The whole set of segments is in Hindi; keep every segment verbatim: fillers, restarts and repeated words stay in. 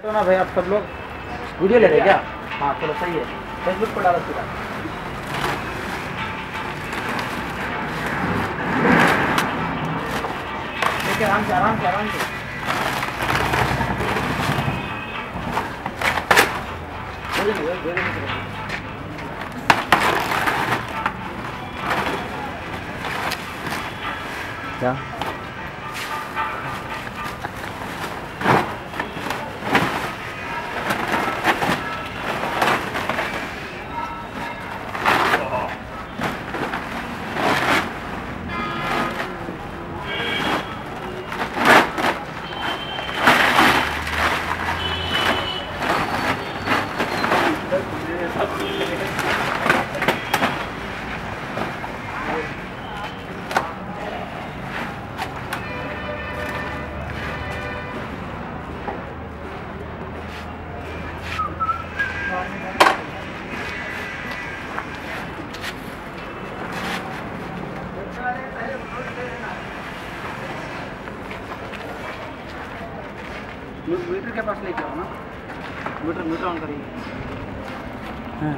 तो ना भाई आप सब लोग वीडियो ले रहे हैं क्या? हाँ चलो सही है, फेसबुक पर डालो सीधा। देखिए आराम से आराम से आराम से क्या मीटर के पास लेके आओ ना, मीटर मीटर ऑन करिए। हाँ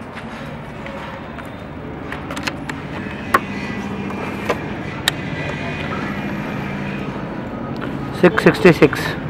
सिक्स सिक्सटी सिक्स